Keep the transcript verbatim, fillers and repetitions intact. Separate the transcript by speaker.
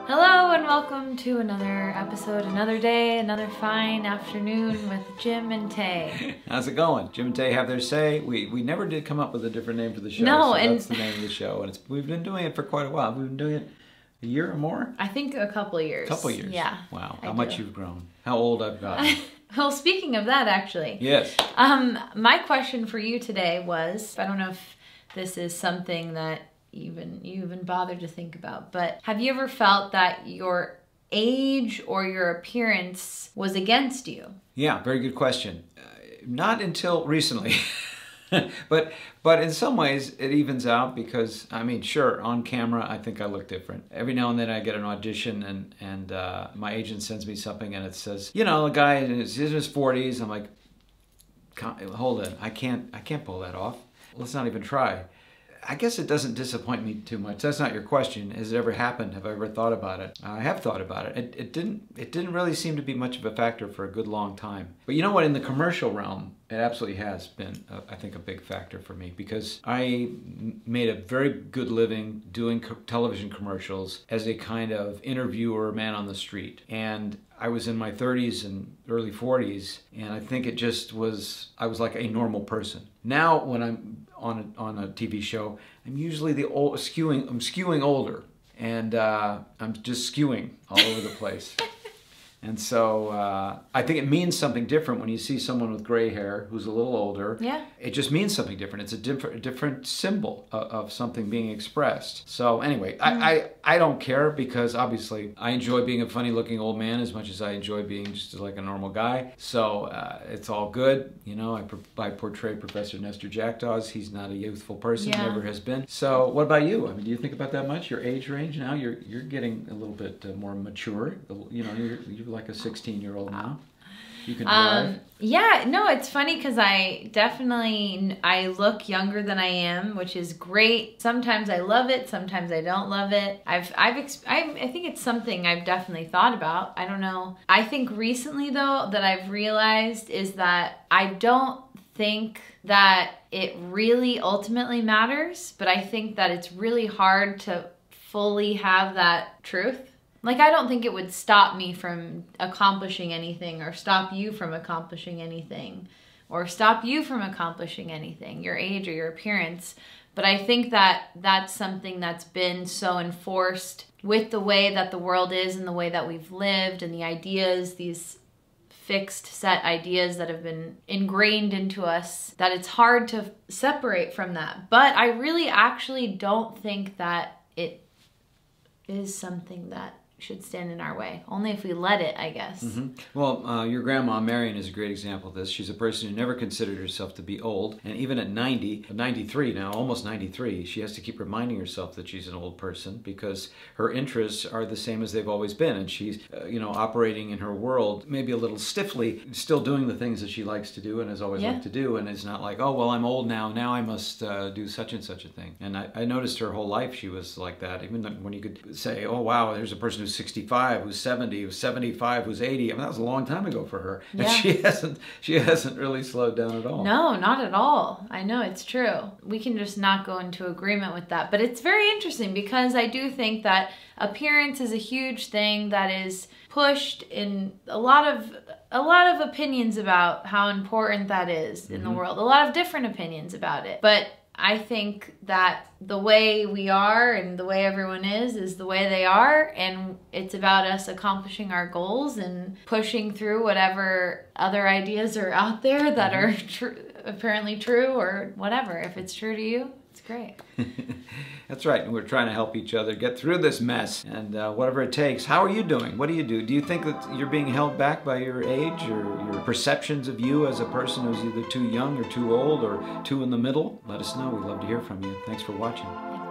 Speaker 1: Hello and welcome to another episode, another day, another fine afternoon with Jim and Tay.
Speaker 2: How's it going? Jim and Tay have their say. We we never did come up with a different name for the show.
Speaker 1: No,
Speaker 2: so
Speaker 1: and
Speaker 2: that's the name of the show, and it's we've been doing it for quite a while. We've been doing it a year or more.
Speaker 1: I think a couple of years.
Speaker 2: A couple of years.
Speaker 1: Yeah.
Speaker 2: Wow.
Speaker 1: I
Speaker 2: How
Speaker 1: do.
Speaker 2: much you've grown. How old I've gotten.
Speaker 1: Well, speaking of that, actually.
Speaker 2: Yes.
Speaker 1: Um, my question for you today was, I don't know if this is something that even you even bothered to think about, but have you ever felt that your age or your appearance was against you?
Speaker 2: Yeah. Very good question. Uh, not until recently. but but in some ways it evens out because, I mean, sure, on camera I think I look different. Every now and then I get an audition and, and uh, my agent sends me something and it says, you know, a guy in his, in his forties. I'm like, hold it, I can't, I can't pull that off. Let's not even try. I guess it doesn't disappoint me too much. That's not your question. Has it ever happened? Have I ever thought about it? I have thought about it. It, it didn't it didn't really seem to be much of a factor for a good long time. But you know what? In the commercial realm, it absolutely has been, uh, I think, a big factor for me because I m- made a very good living doing co- television commercials as a kind of interviewer, man on the street. And I was in my thirties and early forties, and I think it just was, I was like a normal person. Now, when I'm on a, on a T V show, I'm usually the old, skewing, I'm skewing older, and uh, I'm just skewing all over the place. And so uh, I think it means something different when you see someone with gray hair who's a little older.
Speaker 1: Yeah.
Speaker 2: It just means something different. It's a different, a different symbol of, of something being expressed. So anyway, mm. I, I, I don't care because obviously I enjoy being a funny looking old man as much as I enjoy being just like a normal guy. So uh, it's all good. You know, I, I portray Professor Nestor Jackdaws. He's not a youthful person,
Speaker 1: yeah.
Speaker 2: never has been. So what about you? I mean, do you think about that much? Your age range now? You're, you're getting a little bit uh, more mature. You know, you're, you're like a sixteen year old now. You can drive.
Speaker 1: Um, yeah, no, it's funny because I definitely, I look younger than I am, which is great. Sometimes I love it. Sometimes I don't love it. I've, I've, I've, I think it's something I've definitely thought about. I don't know. I think recently though, that I've realized is that I don't think that it really ultimately matters, but I think that it's really hard to fully have that truth. Like, I don't think it would stop me from accomplishing anything or stop you from accomplishing anything or stop you from accomplishing anything, your age or your appearance. But I think that that's something that's been so enforced with the way that the world is and the way that we've lived and the ideas, these fixed set ideas that have been ingrained into us, that it's hard to separate from that. But I really actually don't think that it is something that should stand in our way. Only if we let it, I guess.
Speaker 2: Mm-hmm. Well, uh, your grandma, Marion, is a great example of this. She's a person who never considered herself to be old. And even at ninety, ninety-three now, almost ninety-three, she has to keep reminding herself that she's an old person because her interests are the same as they've always been. And she's, uh, you know, operating in her world maybe a little stiffly, still doing the things that she likes to do and has always
Speaker 1: yeah.
Speaker 2: liked to do. And it's not like, oh, well, I'm old now. Now I must uh, do such and such a thing. And I, I noticed her whole life she was like that. Even when you could say, oh, wow, there's a person who's sixty-five, who's seventy, who's seventy-five, who's eighty. I mean, that was a long time ago for her.
Speaker 1: Yeah.
Speaker 2: And she hasn't she hasn't really slowed down at all.
Speaker 1: No, not at all. I know, it's true. We can just not go into agreement with that. But it's very interesting because I do think that appearance is a huge thing that is pushed in a lot of a lot of opinions about how important that is in mm-hmm. the world. A lot of different opinions about it. But I think that the way we are and the way everyone is is the way they are, and it's about us accomplishing our goals and pushing through whatever other ideas are out there that mm-hmm. are tr- apparently true or whatever. If it's true to you, it's great.
Speaker 2: That's right. And we're trying to help each other get through this mess and uh, whatever it takes. How are you doing? What do you do? Do you think that you're being held back by your age or your perceptions of you as a person who's either too young or too old or too in the middle? Let us know. We'd love to hear from you. Thanks for watching.